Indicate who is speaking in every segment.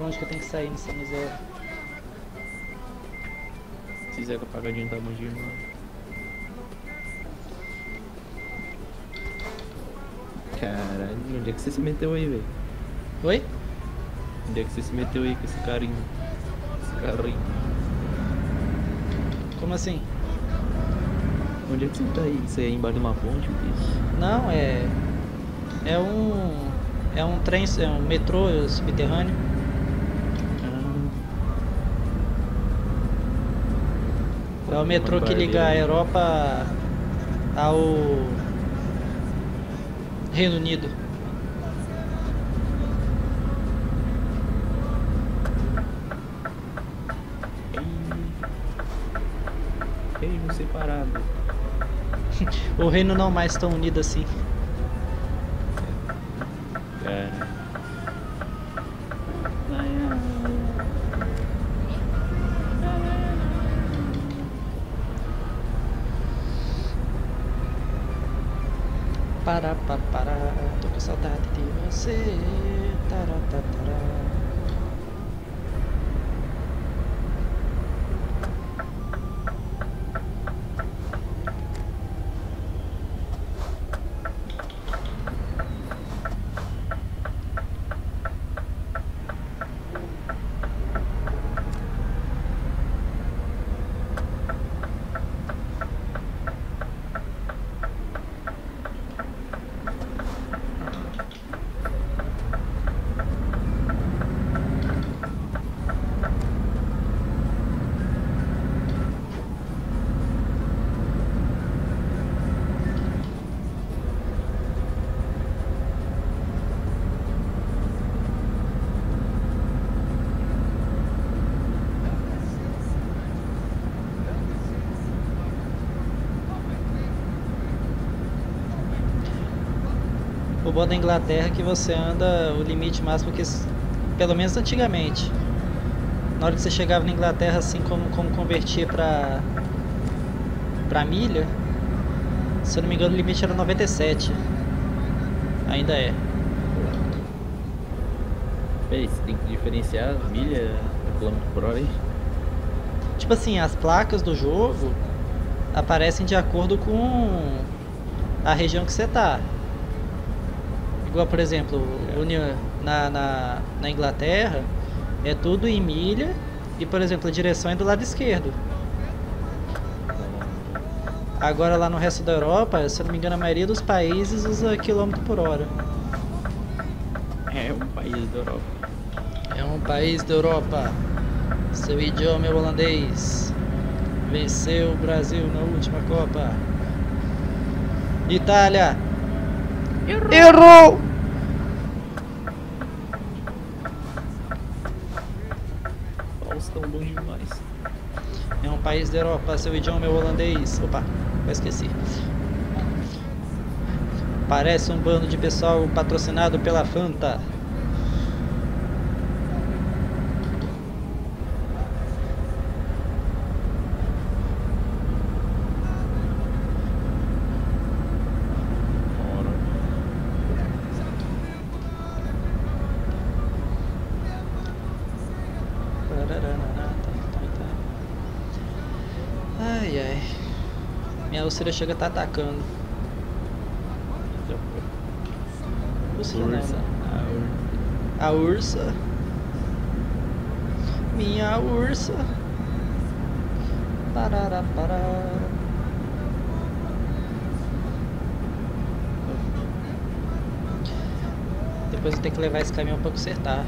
Speaker 1: pra onde que eu tenho que sair nessa miséria.
Speaker 2: Se Zeca Pagodinho tá bom demais. Caralho, onde é que você se meteu aí, velho?
Speaker 1: Oi?
Speaker 2: Onde é que você se meteu aí com esse carinho? Esse carrinho.
Speaker 1: Como assim?
Speaker 2: Onde é que você tá aí? Você é embaixo de uma ponte? O que é isso?
Speaker 1: Não, é um... É um trem, é um metrô subterrâneo. É o metrô que liga a Europa ao Reino Unido.
Speaker 2: Reino separado.
Speaker 1: O reino não mais tão unido assim.
Speaker 2: É.
Speaker 1: Para, tô com saudade de você. Taratatara. O bom da Inglaterra é que você anda o limite máximo que, pelo menos antigamente, na hora que você chegava na Inglaterra, assim como convertia pra milha, se eu não me engano o limite era 97. Ainda é.
Speaker 2: Peraí, você tem que diferenciar milha quilômetro por hora aí?
Speaker 1: Tipo assim, as placas do jogo aparecem de acordo com a região que você tá. Igual, por exemplo, na Inglaterra é tudo em milha e, por exemplo, a direção é do lado esquerdo. Agora lá no resto da Europa, se eu não me engano, a maioria dos países usa quilômetro por hora.
Speaker 2: É um país da Europa.
Speaker 1: É um país da Europa. Seu idioma é holandês. Venceu o Brasil na última Copa. Itália. Errou!
Speaker 2: Faustão bom demais.
Speaker 1: É um país da Europa, seu idioma é holandês. Opa, eu esqueci. Parece um bando de pessoal patrocinado pela Fanta. Ai, ai. Minha úlcera chega a estar atacando. Úlcera não,
Speaker 2: Ursa.
Speaker 1: né? A ursa. Minha ursa. Parará, pará. Depois eu tenho que levar esse caminhão pra consertar.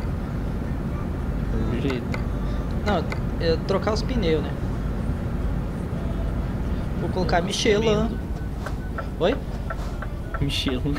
Speaker 2: Do jeito.
Speaker 1: Não, trocar os pneus, né? Vou colocar Michelin. Oi?
Speaker 2: Michelin.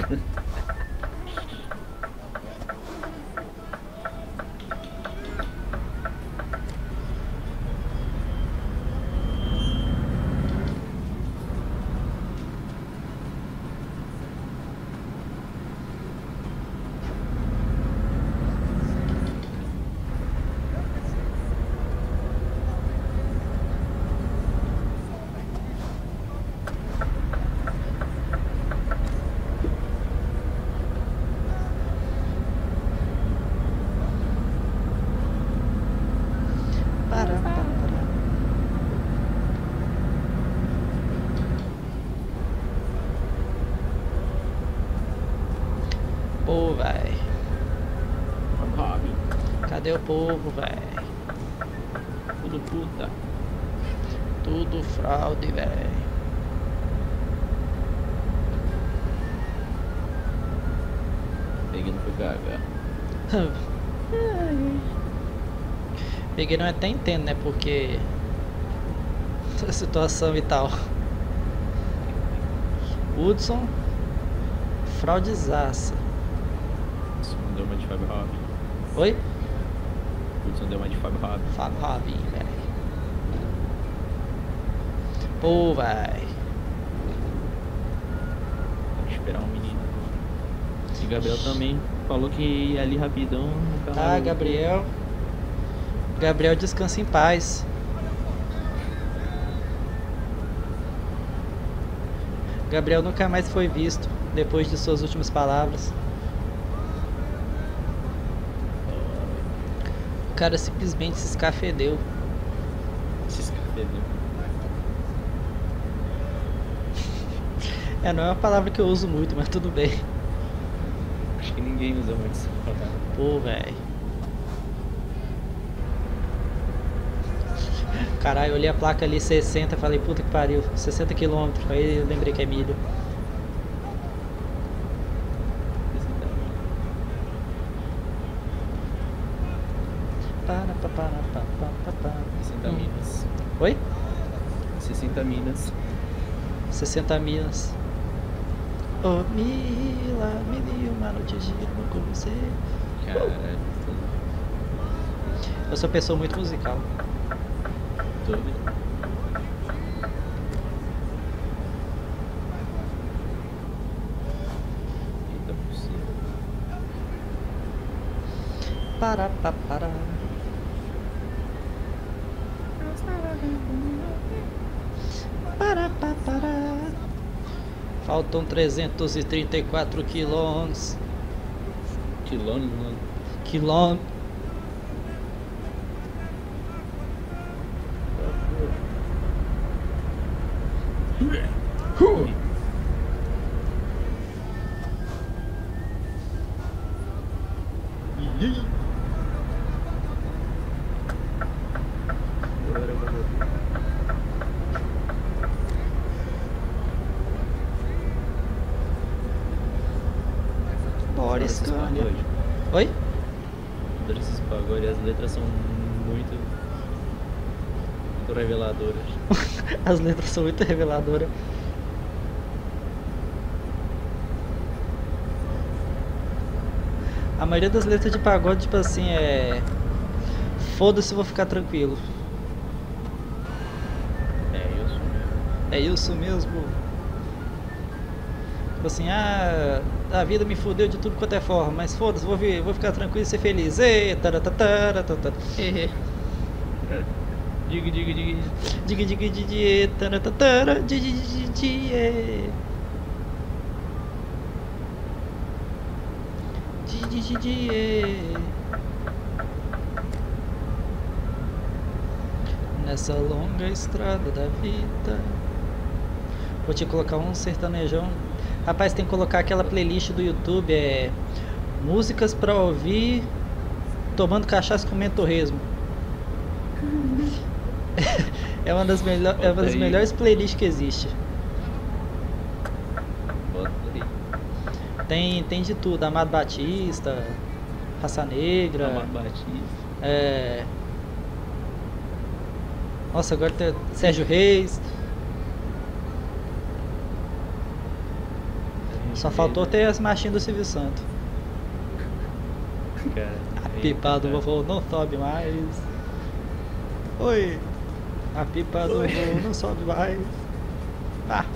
Speaker 1: Pô, véi.
Speaker 2: Rabi.
Speaker 1: Cadê o povo, véi?
Speaker 2: Tudo puta.
Speaker 1: Tudo fraude, véi.
Speaker 2: Peguei não foi cagar.
Speaker 1: Peguei não até entendo, né? Porque a situação e tal. Hudson, fraudezaça.
Speaker 2: Isso não deu uma de Fábio Rabi.
Speaker 1: Oi?
Speaker 2: Hudson deu uma de Fábio Rabi.
Speaker 1: Fábio Rabin, velho. Pô, véi.
Speaker 2: Tem que esperar um menino. E Gabriel também falou que ia ali rapidão. No carro.
Speaker 1: Ah, Gabriel. Gabriel descansa em paz. Gabriel nunca mais foi visto depois de suas últimas palavras. O cara simplesmente se escafedeu.
Speaker 2: Se escafedeu.
Speaker 1: É, não é uma palavra que eu uso muito, mas tudo bem.
Speaker 2: Acho que ninguém usa muito essa palavra.
Speaker 1: Pô, velho. Caralho, eu olhei a placa ali 60 e falei, puta que pariu, 60 km. Aí eu lembrei que é milha. Para, pa, para, pa, pa, pa, pa.
Speaker 2: 60 minas.
Speaker 1: Oi?
Speaker 2: 60 minas.
Speaker 1: 60 milhas. Oh, Mila, mil e uma noites de amor com você.
Speaker 2: Caralho.
Speaker 1: Eu sou uma pessoa muito musical.
Speaker 2: Todo. Eita, possível.
Speaker 1: Para, pa, para. Para, pa, para. Faltam 334 quilômetros.
Speaker 2: Quilômetros, mano.
Speaker 1: Quilômetros.
Speaker 2: Agora eu vou ver.
Speaker 1: Boris
Speaker 2: Adoro esses
Speaker 1: Câmbio.
Speaker 2: pagodes.
Speaker 1: Oi?
Speaker 2: Adoro esses pagodes. As letras são muito reveladoras.
Speaker 1: As letras são muito reveladoras. A maioria das letras de pagode, tipo assim, é... Foda-se, vou ficar tranquilo.
Speaker 2: É, eu sou mesmo.
Speaker 1: É isso mesmo. Tipo assim, a vida me fudeu de tudo quanto é forma, mas foda-se, vou ficar tranquilo e ser feliz. Ei, taratatara, tatara.
Speaker 2: Diga, diga, diga.
Speaker 1: Diga, diga, diga, taratatara, diga, diga, diga. Diga, diga, diga. Nessa longa estrada da vida. Vou te colocar um sertanejão. Rapaz, tem que colocar aquela playlist do YouTube, é... Músicas pra ouvir tomando cachaça com torresmo. É uma das melhores playlists que existe.
Speaker 2: Bota aí.
Speaker 1: Tem de tudo, Amado Batista, Raça Negra.
Speaker 2: Amado Batista.
Speaker 1: É... Nossa, agora tem Sérgio Reis. Só faltou ter as marchinhas do Silvio Santos.
Speaker 2: Cara,
Speaker 1: A pipa do vovô não sobe mais. Oi. A pipa do vovô não sobe mais. Ah.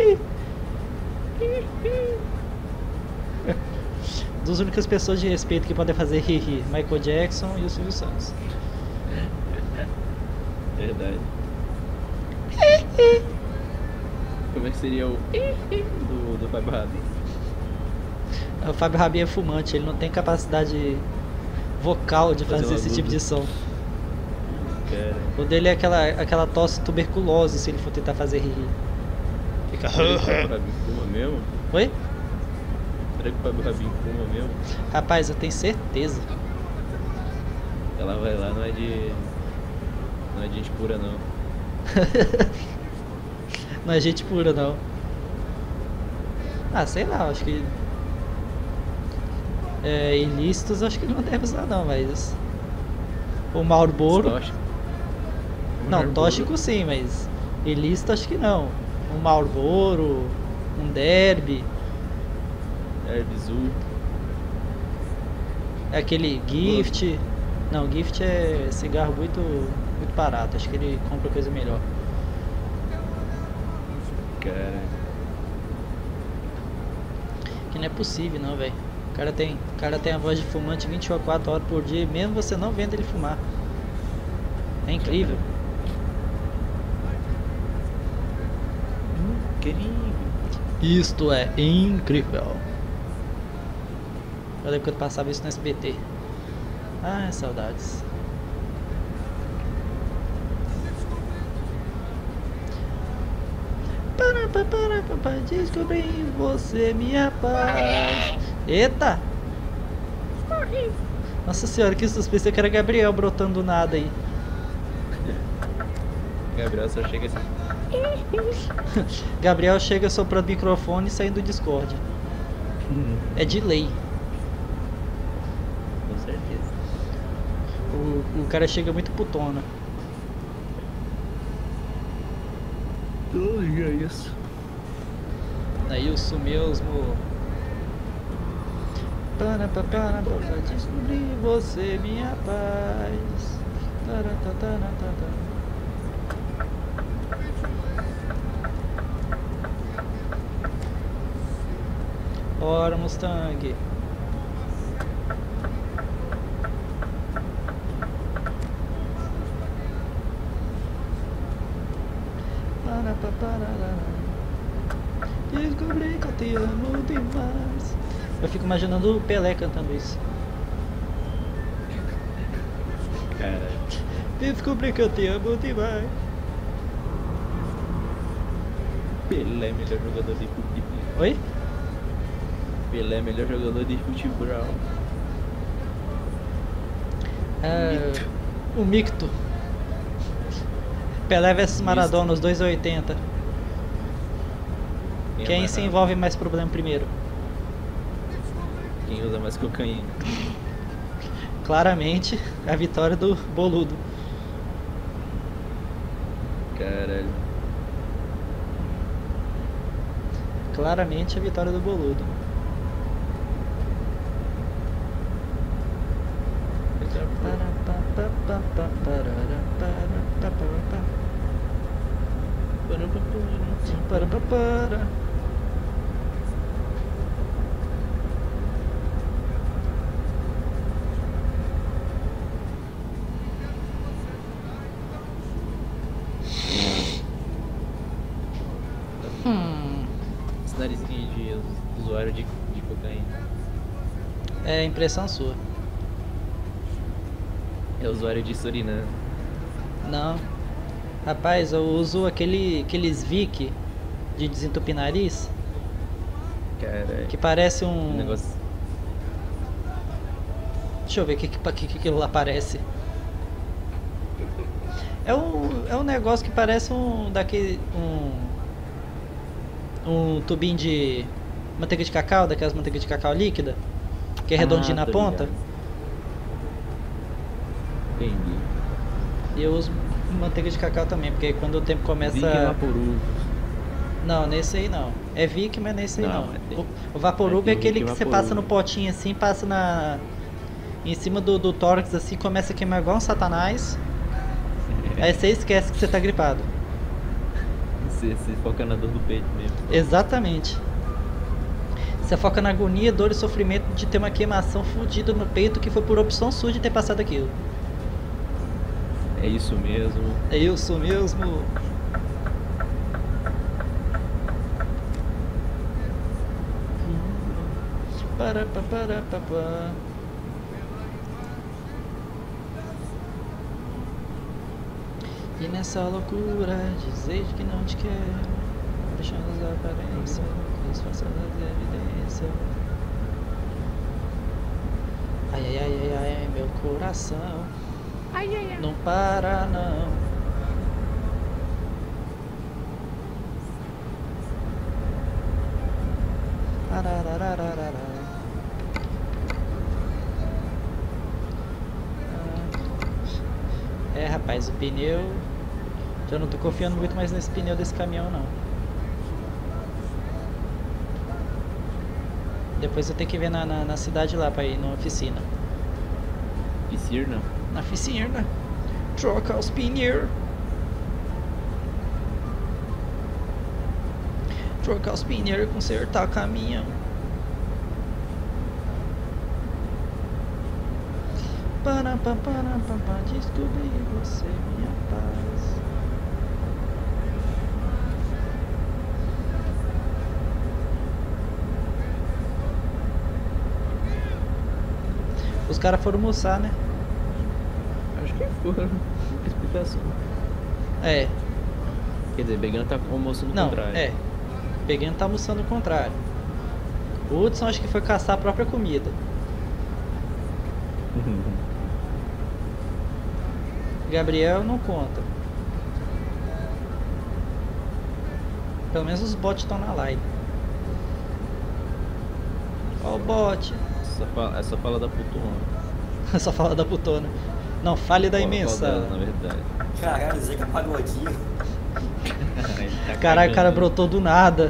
Speaker 1: Duas únicas pessoas de respeito que podem fazer rir, Michael Jackson e o Silvio Santos.
Speaker 2: Verdade. Como é que seria o do Fábio Rabin?
Speaker 1: O Fábio Rabin é fumante, ele não tem capacidade vocal de fazer esse tipo de som.
Speaker 2: Cara,
Speaker 1: O dele é aquela tosse tuberculose se ele for tentar fazer rir. Fica.
Speaker 2: será que o Fábio Rabin fuma mesmo?
Speaker 1: Oi?
Speaker 2: Será que o Fábio Rabin fuma mesmo?
Speaker 1: Rapaz, eu tenho certeza.
Speaker 2: Ela vai lá, não é de gente pura, não.
Speaker 1: Não é gente pura, não. Ah, sei lá, acho que... ilícitos acho que não deve usar, não, mas... O Marlboro...
Speaker 2: Tóxico.
Speaker 1: Não,
Speaker 2: Marlboro.
Speaker 1: tóxico sim, mas... Ilícito acho que não. Um Marlboro... Um Derby...
Speaker 2: Herbizul.
Speaker 1: Aquele Gift... Não, Gift é cigarro muito barato. Acho que ele compra coisa melhor.
Speaker 2: Cara.
Speaker 1: Que não é possível, não, velho. O cara tem a voz de fumante 24 horas por dia, mesmo você não vendo ele fumar. É incrível.
Speaker 2: Incrível.
Speaker 1: Isto é incrível. Eu lembro que eu passava isso no SBT. Ah, saudades. Para descobrir você, minha paz. Eita! Nossa senhora, que suspense. Pensei que era Gabriel brotando do nada aí.
Speaker 2: Gabriel só chega assim.
Speaker 1: Gabriel chega soprando o microfone e saindo do Discord. É de lei.
Speaker 2: Com certeza.
Speaker 1: O cara chega muito putona.
Speaker 2: É isso.
Speaker 1: É isso mesmo. Para descobrir você, minha paz. Ora, Mustang. Descobri que eu te amo demais. Eu fico imaginando o Pelé cantando isso.
Speaker 2: Caralho.
Speaker 1: Descobri que eu te amo demais.
Speaker 2: Pelé é melhor jogador de futebol.
Speaker 1: Oi?
Speaker 2: Pelé é melhor jogador de futebol.
Speaker 1: O Micto. Pelé vs Maradona, os dois 80. Quem se envolve mais problema primeiro?
Speaker 2: Quem usa mais cocaína?
Speaker 1: Claramente, a vitória do Boludo.
Speaker 2: Caralho.
Speaker 1: Claramente a vitória do Boludo. Para.
Speaker 2: Esse narizinho de usuário de cocaína.
Speaker 1: É impressão sua.
Speaker 2: É usuário de Suriname.
Speaker 1: Não. Rapaz, eu uso aqueles Vic de desentupir nariz.
Speaker 2: Caralho.
Speaker 1: Que parece
Speaker 2: Um
Speaker 1: um...
Speaker 2: negócio.
Speaker 1: Deixa eu ver o que aquilo lá parece. É um negócio que parece um tubinho de manteiga de cacau, daquelas manteigas de cacau líquida, que é redondinho na
Speaker 2: tô
Speaker 1: ponta.
Speaker 2: ligado. Entendi.
Speaker 1: E eu uso manteiga de cacau também, porque quando o tempo começa...
Speaker 2: Vic Vaporub.
Speaker 1: Não, nesse aí não. É Vic, mas nesse aí não.
Speaker 2: Não, mas tem-
Speaker 1: O Vaporub é
Speaker 2: tem
Speaker 1: aquele
Speaker 2: Vic
Speaker 1: que você
Speaker 2: Vaporub.
Speaker 1: passa no potinho assim, passa em cima do tórax assim, começa a queimar igual um satanás. Aí você esquece que você tá gripado.
Speaker 2: Você foca na dor do peito mesmo.
Speaker 1: Exatamente. Você foca na agonia, dor e sofrimento de ter uma queimação fodida no peito que foi por opção sua de ter passado aquilo.
Speaker 2: É isso mesmo.
Speaker 1: É isso mesmo. Para. E nessa loucura, dizer que não te quero, deixando as aparências, disfarçando as evidências. coração. Não para não. Arararararara. É, rapaz, o pneu. Já não tô confiando muito mais nesse pneu desse caminhão, não. Depois eu tenho que ver na cidade lá pra ir na oficina.
Speaker 2: Piscina?
Speaker 1: Na oficina. Troca os pneus. Trocar os pneus e consertar o caminhão. Para, descobrir você, minha paz. Os caras foram almoçar, né?
Speaker 2: Acho que foram. Muita explicação.
Speaker 1: É.
Speaker 2: Quer dizer, Begano tá almoçando
Speaker 1: Não,
Speaker 2: contrário.
Speaker 1: é. Pegando tá almoçando o contrário. O Hudson acho que foi caçar a própria comida. Gabriel não conta. Pelo menos os bots estão na live. Ó o bot.
Speaker 2: Essa fala da putona.
Speaker 1: Só fala da putona. Não, fale da imensa.
Speaker 2: Dela, na verdade.
Speaker 3: Caralho, Zé que é pagodinho.
Speaker 2: Ele tá
Speaker 1: Caralho, o cara
Speaker 2: cagando.
Speaker 1: brotou do nada.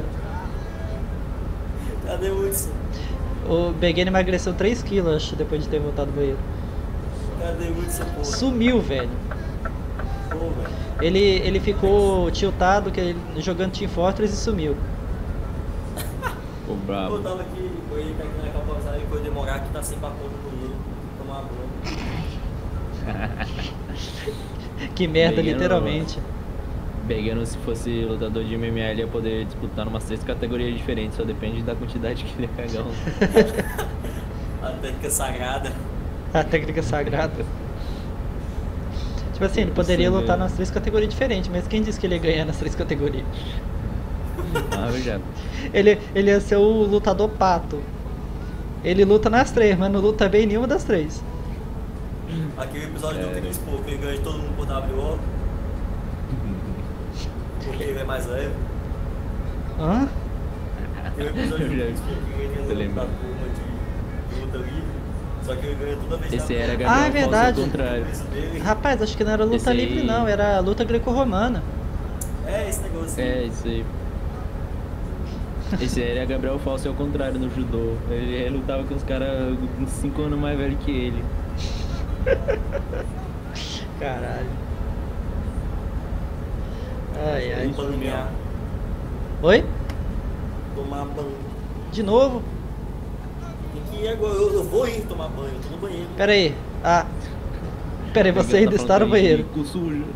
Speaker 3: Cadê o Hudson?
Speaker 1: O Begane emagreceu 3 quilos, acho, depois de ter voltado do banheiro.
Speaker 3: Cadê o Hudson, porra?
Speaker 1: Sumiu, velho.
Speaker 3: Pô, velho.
Speaker 1: Ele ficou tiltado jogando Team Fortress e sumiu.
Speaker 2: Ficou
Speaker 3: Eu
Speaker 2: bravo.
Speaker 3: tava aqui, foi ele tá aqui na calçada e foi demorar que tá sem papo no banheiro. Tomar banho.
Speaker 1: Que merda,
Speaker 2: Begano,
Speaker 1: literalmente.
Speaker 2: Begano, se fosse lutador de MMA, ele ia poder disputar umas 6 categorias diferentes, só depende da quantidade que ele ia cagar.
Speaker 3: A técnica sagrada.
Speaker 1: A técnica sagrada. Tipo assim, ele poderia
Speaker 2: Sim,
Speaker 1: lutar
Speaker 2: velho.
Speaker 1: nas 3 categorias diferentes, mas quem disse que ele ia ganhar nas 3 categorias?
Speaker 2: Ah, eu já.
Speaker 1: Ele ia ser o lutador pato. Ele luta nas 3, mas não luta bem em nenhuma das 3.
Speaker 3: Aquele episódio do
Speaker 2: É.
Speaker 3: Tênis Pô, que ele ganha de todo mundo por WO. Porque ele é mais leve.
Speaker 1: Hã?
Speaker 3: Aquele episódio do
Speaker 2: Eu já
Speaker 3: Tênis Pô, que ele
Speaker 2: tô
Speaker 3: ganha da
Speaker 2: lembrando.
Speaker 3: turma de luta livre. Só que ele ganha toda vez
Speaker 2: Esse
Speaker 3: na
Speaker 2: era
Speaker 1: Ah, é
Speaker 2: Gabriel Falso ao
Speaker 1: verdade.
Speaker 2: contrário.
Speaker 3: isso dele.
Speaker 1: Rapaz, acho que não era luta
Speaker 2: Esse aí-
Speaker 1: livre não, era luta greco-romana.
Speaker 3: É esse negócio.
Speaker 2: É, isso aí. Esse aí era Gabriel Falso ao contrário no judô. Ele lutava com os caras uns 5 anos mais velhos que ele.
Speaker 1: Caralho. Ai, ai.
Speaker 3: Vamos banhar.
Speaker 1: Oi?
Speaker 3: Tomar banho.
Speaker 1: De novo?
Speaker 3: Tem que ir agora. Eu vou ir tomar banho. Eu tô no banheiro.
Speaker 1: Pera aí. Ah. Pera aí, você
Speaker 2: Begano
Speaker 1: ainda
Speaker 2: tá
Speaker 1: está no
Speaker 2: falando que a gente
Speaker 1: banheiro.
Speaker 2: cu sujo.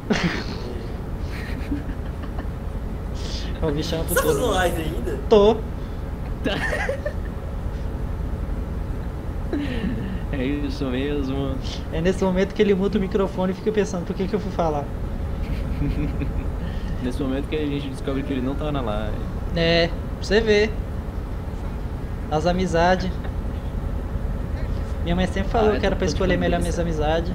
Speaker 1: O bichão
Speaker 3: Você tá fazendo
Speaker 1: todo.
Speaker 3: live ainda?
Speaker 1: Tô.
Speaker 2: É isso mesmo.
Speaker 1: É nesse momento que ele muda o microfone e fica pensando, por que eu fui falar?
Speaker 2: Nesse momento que a gente descobre que ele não tá na live.
Speaker 1: É, pra você ver. As amizades. Minha mãe sempre falou
Speaker 2: Ah,
Speaker 1: que era pra
Speaker 2: dor de
Speaker 1: escolher melhor minhas
Speaker 2: cabeça.
Speaker 1: amizades.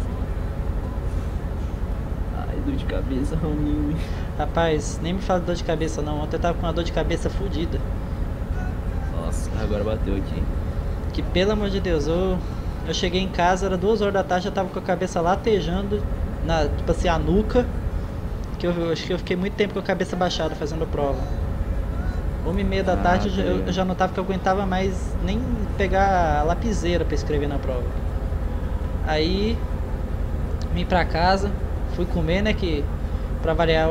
Speaker 2: Ai, dor de cabeça, Rominho.
Speaker 1: Rapaz, nem me fala de dor de cabeça não. Ontem eu tava com uma dor de cabeça fodida.
Speaker 2: Nossa, agora bateu aqui.
Speaker 1: Que pelo amor de Deus, eu cheguei em casa, era 2 horas da tarde, já tava com a cabeça latejando, tipo assim, a nuca. Que eu acho que eu fiquei muito tempo com a cabeça baixada fazendo prova. 1h30 da tarde
Speaker 2: tá
Speaker 1: eu já notava que eu aguentava mais nem pegar a lapiseira pra escrever na prova. Aí vim pra casa, fui comer, né, que pra variar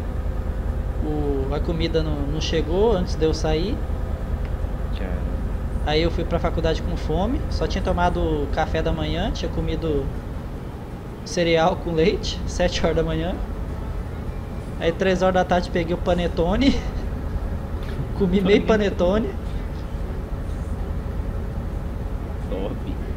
Speaker 1: a comida não chegou antes de eu sair.
Speaker 2: Tchau.
Speaker 1: Aí eu fui pra faculdade com fome, só tinha tomado café da manhã, tinha comido cereal com leite, 7 horas da manhã. Aí 3 horas da tarde peguei o panetone, comi meio panetone.
Speaker 2: Top.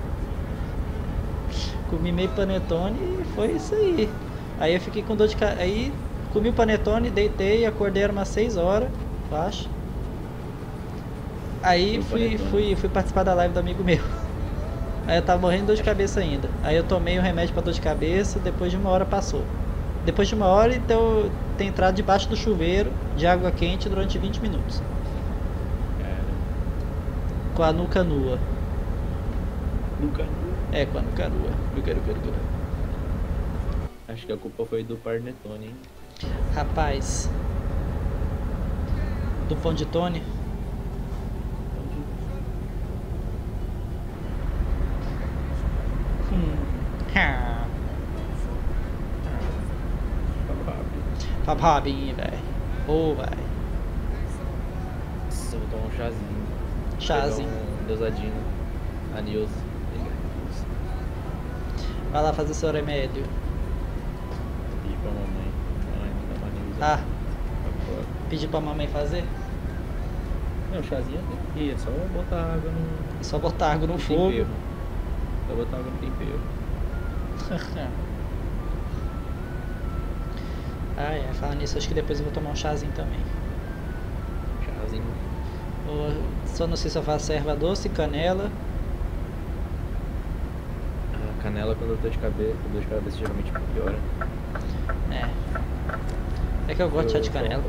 Speaker 1: Comi meio panetone e foi isso aí. Aí eu fiquei com dor de cabeça. Aí comi o panetone, deitei, acordei, era umas 6 horas, eu acho. Aí
Speaker 2: Foi o panetone.
Speaker 1: fui participar da live do amigo meu. Aí eu tava morrendo de dor de cabeça ainda. Aí eu tomei o remédio pra dor de cabeça, depois de 1 hora passou. Depois de 1 hora, então ter entrado debaixo do chuveiro de água quente durante 20 minutos.
Speaker 2: Cara,
Speaker 1: Com a nuca nua.
Speaker 2: nunca.
Speaker 1: É, com a nuca nua. Nuca.
Speaker 2: Acho que a culpa foi do Parnetone, hein?
Speaker 1: Rapaz. Do pão de Tony. Ha. Papabinho, velho. Ô, velho.
Speaker 2: Nossa, eu vou tomar um chazinho.
Speaker 1: Chazinho.
Speaker 2: Pegar um dosadinho. Adeus.
Speaker 1: Vai lá fazer seu remédio.
Speaker 2: E pra mamãe. Mãe, me dá uma news.
Speaker 1: Ah, pedi pra mamãe fazer?
Speaker 2: Não, chazinho é só botar água no
Speaker 1: É só botar água no fogo.
Speaker 2: tempero. Só botar água no tempero.
Speaker 1: Ah, é. Falando nisso, acho que depois eu vou tomar um chazinho também.
Speaker 2: Chazinho.
Speaker 1: Só não sei se eu faço erva doce, canela.
Speaker 2: A canela quando eu tô de cabeça, geralmente piora.
Speaker 1: É. É que eu gosto de chá de canela.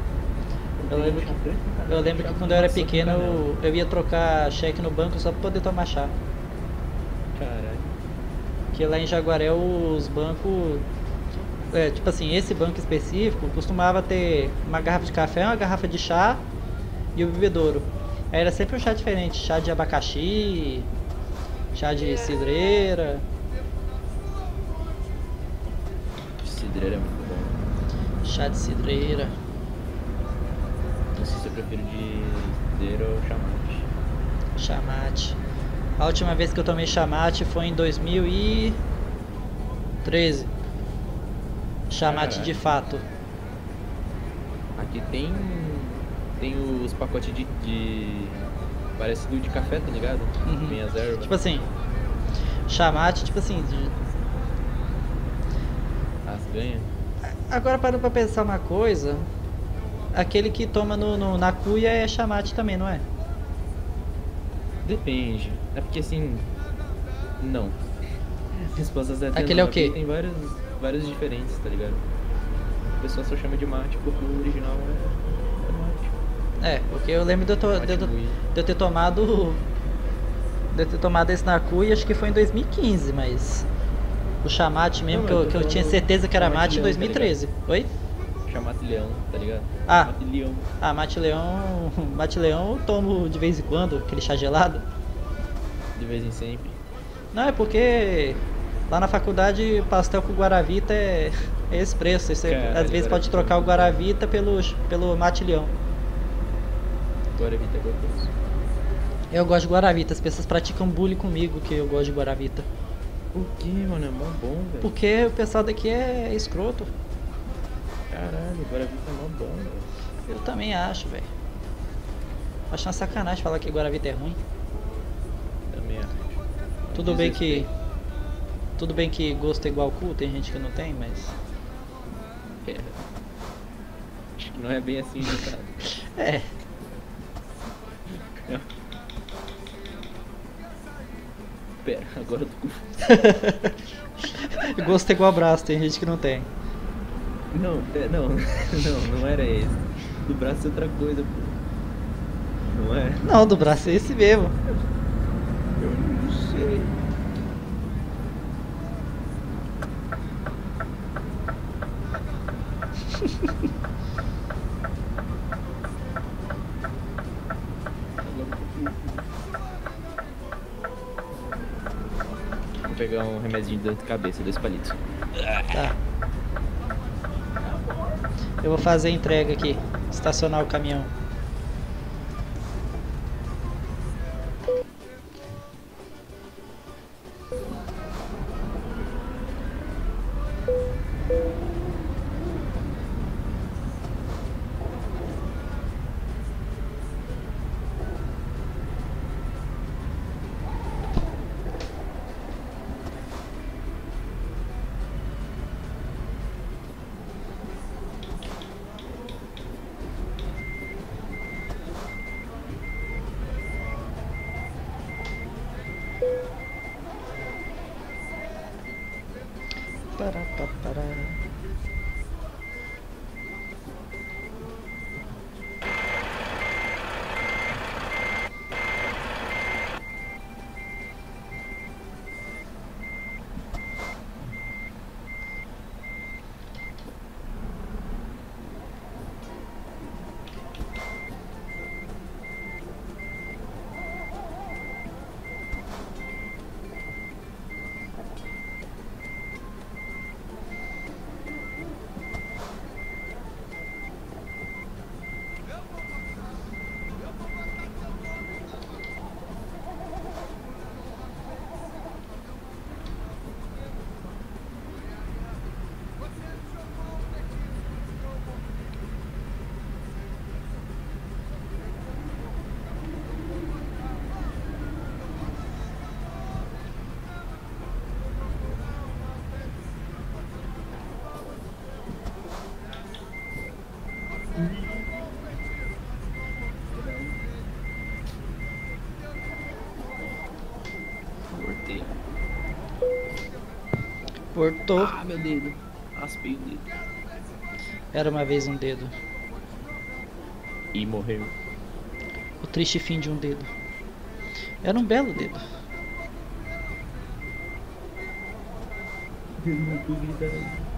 Speaker 1: Eu lembro que quando eu era pequeno eu ia trocar cheque no banco só pra poder tomar chá.
Speaker 2: Caralho.
Speaker 1: Porque lá em Jaguaré os bancos. Tipo assim, esse banco específico costumava ter uma garrafa de café, uma garrafa de chá e o bebedouro. Aí era sempre um chá diferente, chá de abacaxi, chá de cidreira.
Speaker 2: Cidreira é muito bom.
Speaker 1: Chá de cidreira.
Speaker 2: Não sei se eu prefiro de cidreira ou chamate.
Speaker 1: Chamate. A última vez que eu tomei chamate foi em 2013. Chamate
Speaker 2: Caralho.
Speaker 1: de fato.
Speaker 2: Aqui tem os pacotes de parecido de café, tá ligado?
Speaker 1: Uhum.
Speaker 2: Vem as ervas.
Speaker 1: Tipo assim, chamate, tipo assim.
Speaker 2: As ganha.
Speaker 1: Agora parando pra pensar uma coisa. Aquele que toma na cuia é chamate também, não é?
Speaker 2: Depende. É porque assim. Não. Respostas é
Speaker 1: Aquele é o quê?
Speaker 2: Tem vários diferentes, tá ligado? O pessoal só chama de mate porque o original é mate.
Speaker 1: É, porque eu lembro de
Speaker 2: Mate moído.
Speaker 1: eu ter tomado. De eu ter tomado esse na cuia, acho que foi em 2015, mas. O chamate mesmo,
Speaker 2: Não,
Speaker 1: que
Speaker 2: eu
Speaker 1: eu,
Speaker 2: tô
Speaker 1: tinha
Speaker 2: falando
Speaker 1: certeza que era
Speaker 2: chamate
Speaker 1: mate em
Speaker 2: leão, tá
Speaker 1: 2013. Oi?
Speaker 2: Chamate leão, tá ligado?
Speaker 1: Ah.
Speaker 2: Chamate leão.
Speaker 1: Ah, mate leão. Mate leão eu tomo de vez em quando, aquele chá gelado.
Speaker 2: De vez em sempre.
Speaker 1: Não, é porque lá na faculdade pastel com guaravita é esse preço. Você
Speaker 2: Caralho,
Speaker 1: às vezes pode
Speaker 2: guaravita
Speaker 1: trocar o
Speaker 2: é
Speaker 1: guaravita pelo mate leão.
Speaker 2: Guaravita é gostoso.
Speaker 1: Eu gosto de guaravita, as pessoas praticam bullying comigo que eu gosto de guaravita.
Speaker 2: Por que, mano? É mó bom, velho.
Speaker 1: Porque o pessoal daqui é escroto.
Speaker 2: Caralho, Guaravita é mó bom, velho.
Speaker 1: Eu também acho, velho. Acho uma sacanagem falar que guaravita é ruim.
Speaker 2: Também acho.
Speaker 1: Tudo bem que gosto é igual cu, tem gente que não tem, mas.
Speaker 2: É. Acho que não é bem assim, né, cara?
Speaker 1: É.
Speaker 2: Pera, agora eu tô com...
Speaker 1: Gosto é igual braço, tem gente que não tem.
Speaker 2: Não, não era esse. Do braço é outra coisa, pô. Não é?
Speaker 1: Não, do braço é esse mesmo.
Speaker 2: Eu não sei. Vou pegar um remedinho de dor de cabeça, 2 palitos.
Speaker 1: Tá. Eu vou fazer a entrega aqui. Estacionar o caminhão. Pará, pá, pará.
Speaker 2: Cortei.
Speaker 1: Cortou.
Speaker 2: Ah, meu dedo. Raspei o dedo.
Speaker 1: Era uma vez um dedo.
Speaker 2: E morreu.
Speaker 1: O triste fim de um dedo. Era um belo dedo.
Speaker 2: Não tô gritando.